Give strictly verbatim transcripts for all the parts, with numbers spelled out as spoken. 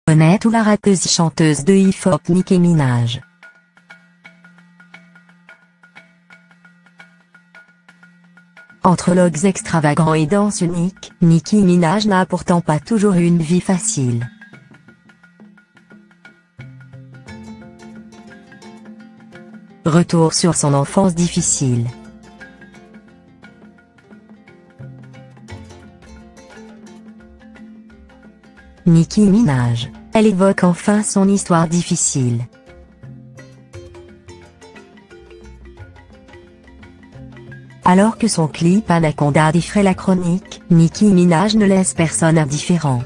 Honnête ou la rappeuse chanteuse de hip-hop Nicki Minaj. Entre looks extravagants et danse unique, Nicki Minaj n'a pourtant pas toujours eu une vie facile. Retour sur son enfance difficile. Nicki Minaj, elle évoque enfin son histoire difficile. Alors que son clip Anaconda défraie la chronique, Nicki Minaj ne laisse personne indifférent.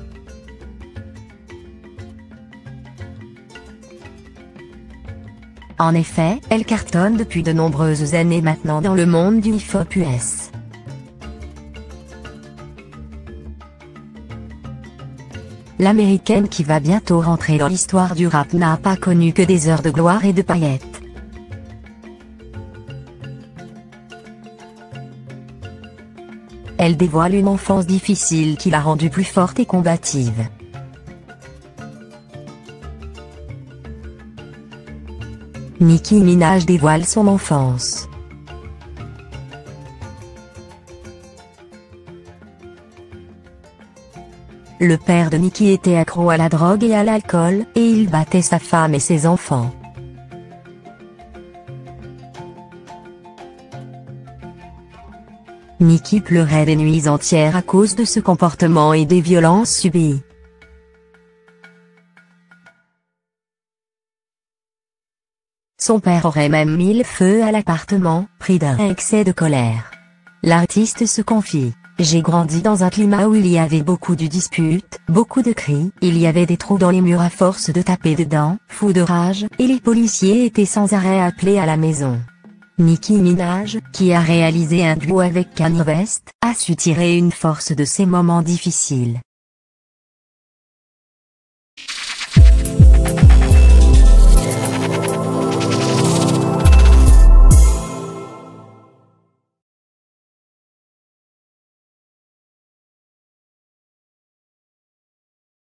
En effet, elle cartonne depuis de nombreuses années maintenant dans le monde du hip-hop U S. L'américaine qui va bientôt rentrer dans l'histoire du rap n'a pas connu que des heures de gloire et de paillettes. Elle dévoile une enfance difficile qui l'a rendue plus forte et combative. Nicki Minaj dévoile son enfance. Le père de Nicki était accro à la drogue et à l'alcool, et il battait sa femme et ses enfants. Nicki pleurait des nuits entières à cause de ce comportement et des violences subies. Son père aurait même mis le feu à l'appartement, pris d'un excès de colère. L'artiste se confie. J'ai grandi dans un climat où il y avait beaucoup de disputes, beaucoup de cris, il y avait des trous dans les murs à force de taper dedans, fou de rage, et les policiers étaient sans arrêt appelés à la maison. Nicki Minaj, qui a réalisé un duo avec Kanye West, a su tirer une force de ces moments difficiles.